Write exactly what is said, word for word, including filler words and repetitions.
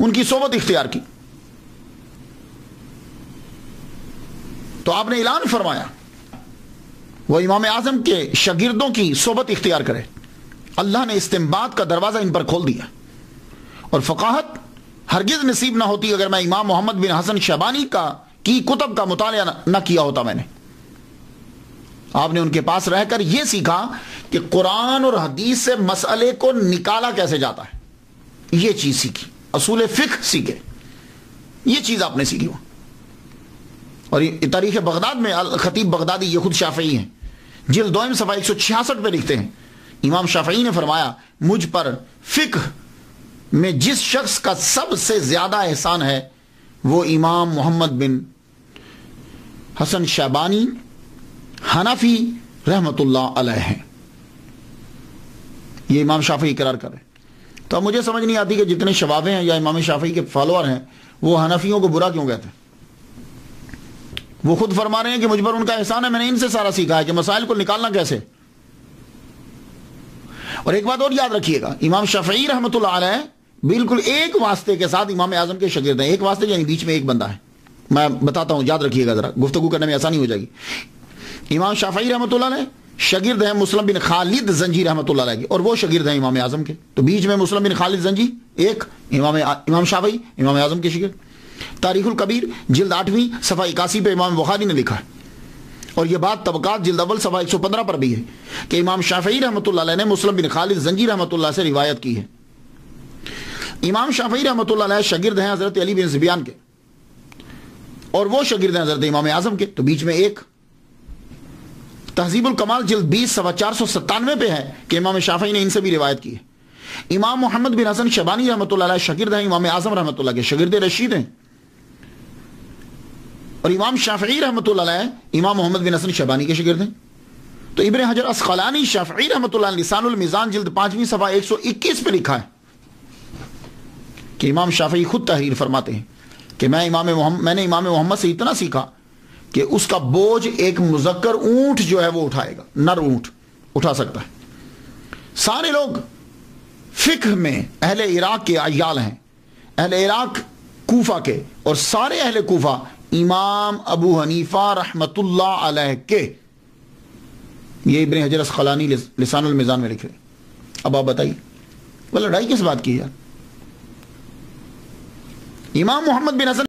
ان کی صحبت اختیار کی. تو آپ نے اعلان فرمایا وہ امام اعظم کے شاگردوں کی صحبت اختیار کرے. اللہ نے استنباط کا دروازہ ان پر کھول دیا، اور فقاہت ہرگز نصیب نہ ہوتی اگر میں امام محمد بن حسن شیبانی کا کی کتب کا مطالعہ نہ کیا ہوتا. میں نے آپ نے ان کے پاس رہ کر یہ سیکھا کہ قرآن اور حدیث سے مسئلے کو نکالا کیسے جاتا ہے، یہ چیز سیکھی. اصول فقہ سیکھے، یہ چیز آپ نے سیکھی. اور تاریخ بغداد میں خطیب بغدادی، یہ خود شافعی ہیں، جلد دوئم صفحہ ایک سو چھیاسٹھ پہ لکھتے ہیں، امام شافعی نے فرمایا مجھ پر فقہ میں جس شخص کا سب سے زیادہ احسان ہے وہ امام محمد بن حسن شیبانی حنفی رحمت اللہ علیہ ہیں. یہ امام شافعی اقرار کرے. تو اب مجھے سمجھ نہیں آتی کہ جتنے شوابے ہیں یا امام شافعی کے فالوور ہیں وہ حنفیوں کو برا کیوں کہتے ہیں. وہ خود فرما رہے ہیں کہ مجھ پر ان کا احسان ہے، میں نے ان سے سارا سیکھا ہے کہ مسائل کو نکالنا کیسے. اور ایک بات اور یاد رکھیے گا، امام شافعی رحمت اللہ علیہ بالکل ایک واسطے کے ساتھ امام اعظم کے شاگرد ہیں. ایک واسطے یعنی بیچ میں ایک بندہ ہے. میں بتاتا ہوں، یاد رکھیے گا، ذرا گفتگو کرنے میں آسانی ہو جائے گی. امام شافعی رحمت اللہ علیہ شاگرد ہیں مسلم بن خالد زنجی رحمت اللہ علیہ کے، اور وہ شاگرد ہیں امام اعظم کے. تو بیچ میں مسلم بن خالد زنجی ایک، امام امام شافعی امام اعظم کے شاگرد. تاریخ الکبیر جلد آٹھویں صفحہ اکاسی پہ امام بخاری نے لکھا ہے، اور یہ بات طبقات جلد اول صفحہ ایک سو پندرہ پر بھی ہے کہ امام شافعی رحمت اللہ علیہ نے مسلم بن خالد زنجی رحمت اللہ سے روایت کی ہے. امام شافعی رحمت اللہ علیہ شاگرد ہیں حضرت علی بن ذبیان کے، اور وہ شاگرد ہیں حضرت امام اعظم کے. تو بیچ میں ایک. تہذیب الکمال جلد بیس صفحہ چار سو ستانوے پہ ہے کہ امام شافعی نے ان سے بھی روایت کی ہے. امام محمد بن حسن شیبانی رحمت اللہ علیہ شاگرد ہیں امام اعظم رحمت اللہ کے، شاگرد رشید ہیں. اور امام شافعی رحمت اللہ علیہ امام محمد بن حسن شیبانی کے شاگرد ہیں. تو ابن حجر اسقلانی شافعی رحمت اللہ علیہ لسان المیزان جلد پانچویں صفحہ ایک سو اکیس پہ لکھا ہے کہ امام شافعی خود تحریر فرماتے ہیں کہ میں امام محمد میں نے امام محمد سے اتنا سیکھا کہ اس کا بوجھ ایک مذکر اونٹ جو ہے وہ اٹھائے گا، نر اونٹ اٹھا سکتا ہے. سارے لوگ فقہ میں اہل عراق کے عیال ہیں، اہل عراق کوفہ کے، اور سارے اہل کوفہ امام ابو حنیفہ رحمت اللہ علیہ کے. یہ ابن حجر اسقلانی لسان المیزان میں لکھ رہے. اب آپ بتائیے وہ لڑائی کس بات کی ہے؟ امام محمد بن حسن